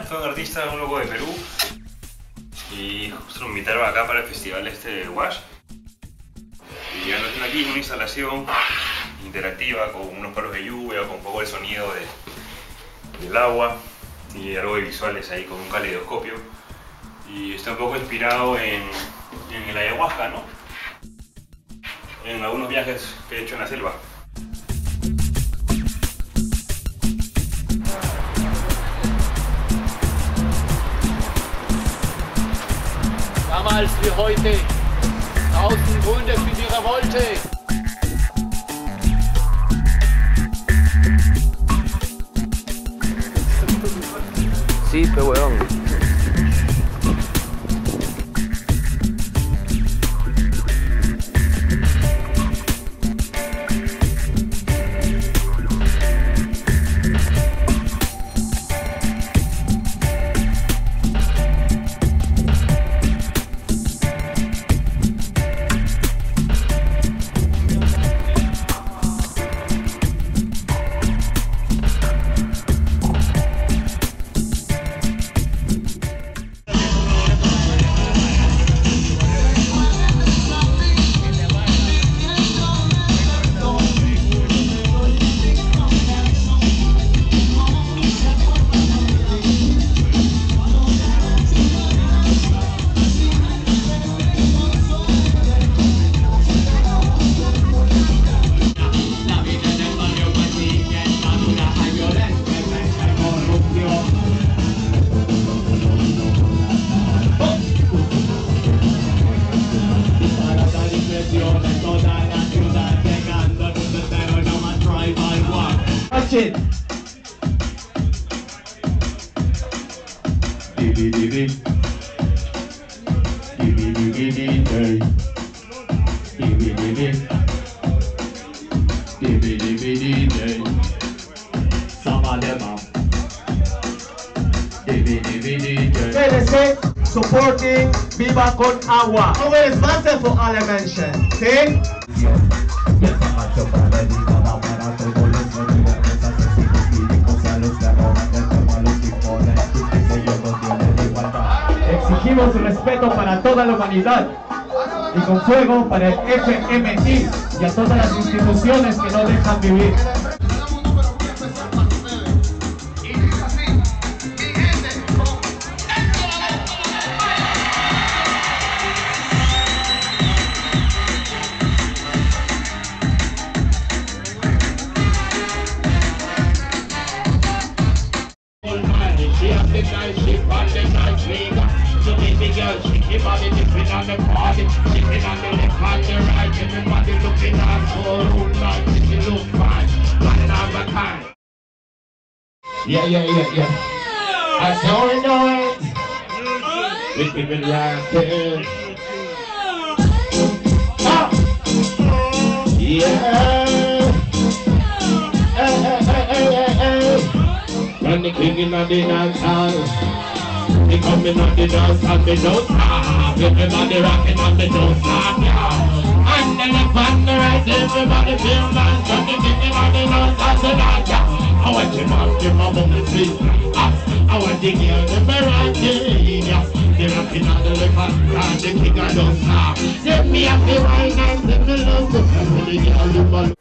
fue un artista, un loco de Perú. Y justo lo invitaron acá para el festival de Wash. Y ya nos tiene aquí una instalación interactiva con unos palos de lluvia, con un poco de sonido del agua y algo de visuales ahí con un caleidoscopio. Y está un poco inspirado en el ayahuasca, ¿no? En algunos viajes que he hecho en la selva. Damals wie heute, tausend Gründe für die Revolte. Sí, pero weón. It. PLC supporting Viva con Agua. Our sponsor for all I mentioned. ¿Sí? Exigimos respeto para toda la humanidad y con fuego para el FMI y a todas las instituciones que no dejan vivir. Yeah. I don't know it. We've been rocking. Oh. Yeah. Hey. When the king in the dance hall, he coming on the dance and me don't stop. Everybody rocking and me don't stop, yeah. And then upon the right, everybody feel nice. When the king in the dance hall, so that, yeah. I want you to give my mom the sweet. I want the girl to be right here. They're rocking on the left and the king I don't stop. Let me have the wine and let me love the family girl.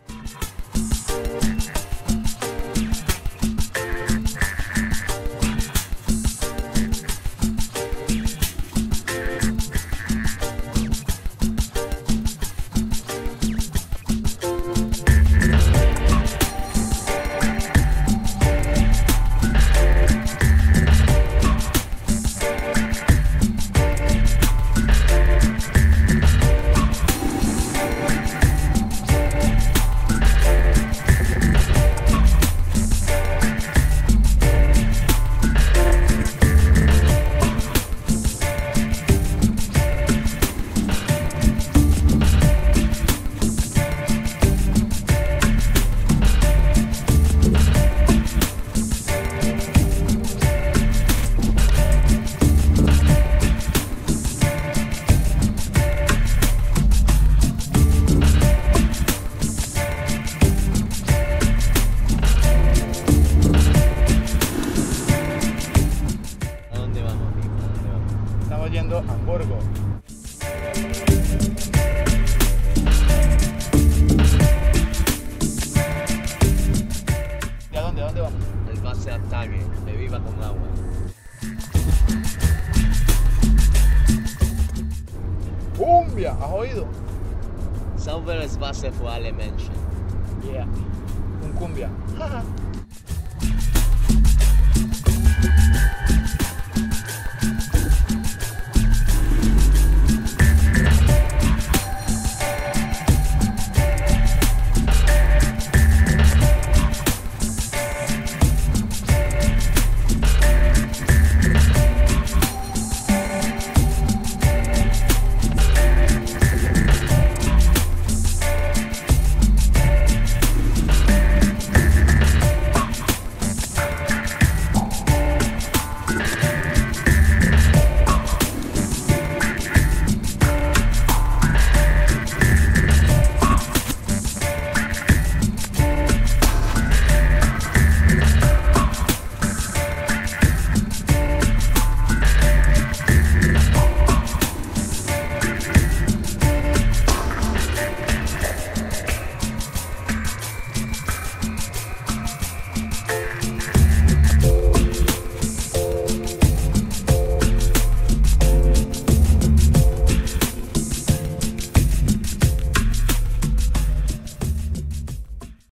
sauberes Wasser für alle Menschen. Yeah. Un cumbia.